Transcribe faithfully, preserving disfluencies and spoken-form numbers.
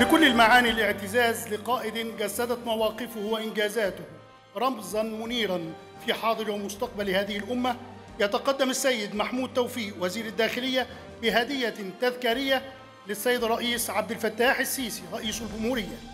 بكل المعاني الاعتزاز لقائد جسدت مواقفه وإنجازاته رمزاً منيراً في حاضر ومستقبل هذه الأمة، يتقدم السيد محمود توفيق وزير الداخلية بهدية تذكارية للسيد الرئيس عبد الفتاح السيسي رئيس الجمهورية.